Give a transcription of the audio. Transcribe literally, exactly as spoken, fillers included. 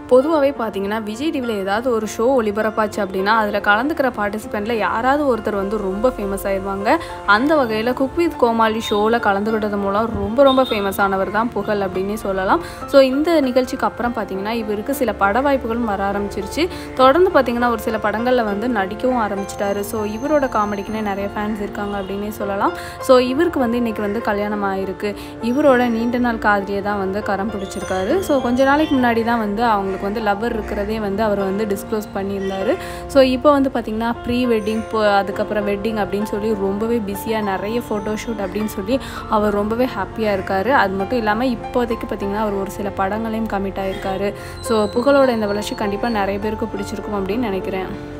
பொதுவாகவே பார்த்தீங்கன்னா விஜய் டிவியில் ஏதாவது ஒரு ஷோ ஒளிபரப்பாச்சு அப்படின்னா அதில் கலந்துக்கிற பார்ட்டிசிபெண்ட்டில் யாராவது ஒருத்தர் வந்து ரொம்ப ஃபேமஸ் ஆயிடுவாங்க. அந்த வகையில் குக் வித் கோமாளி ஷோவில் கலந்துக்கிட்டது மூலம் ரொம்ப ரொம்ப ஃபேமஸ் ஆனவர் தான் புகழ் அப்படின்னே சொல்லலாம். ஸோ இந்த நிகழ்ச்சிக்கு அப்புறம் பார்த்தீங்கன்னா இவருக்கு சில பட வாய்ப்புகளும் வர ஆரம்பிச்சிருச்சு. தொடர்ந்து பார்த்தீங்கன்னா ஒரு சில படங்களில் வந்து நடிக்கவும் ஆரம்பிச்சிட்டாரு. ஸோ இவரோட காமெடிக்குன்னே நிறைய ஃபேன்ஸ் இருக்காங்க அப்படின்னே சொல்லலாம். ஸோ இவருக்கு வந்து இன்றைக்கி வந்து கல்யாணம் ஆகிருக்கு. இவரோட நீண்ட நாள் காதலியை தான் வந்து கரம் பிடிச்சிருக்காரு. ஸோ கொஞ்ச நாளைக்கு முன்னாடி தான் வந்து அவங்க வந்து லவர் இருக்கிறதே வந்து அவர் வந்து டிஸ்க்ளோஸ் பண்ணியிருந்தார். ஸோ இப்போ வந்து பார்த்திங்கன்னா ப்ரீ வெட்டிங் இப்போ அதுக்கப்புறம் வெட்டிங் அப்படின்னு சொல்லி ரொம்பவே பிஸியாக நிறைய ஃபோட்டோஷூட் அப்படின்னு சொல்லி அவர் ரொம்பவே ஹாப்பியாக இருக்கார். அது மட்டும் இல்லாமல் இப்போதைக்கு பார்த்திங்கன்னா அவர் ஒரு சில படங்களையும் கமிட் ஆகியிருக்காரு. ஸோ புகழோட இந்த வளர்ச்சி கண்டிப்பாக நிறைய பேருக்கு பிடிச்சிருக்கும் அப்படின்னு நினைக்கிறேன்.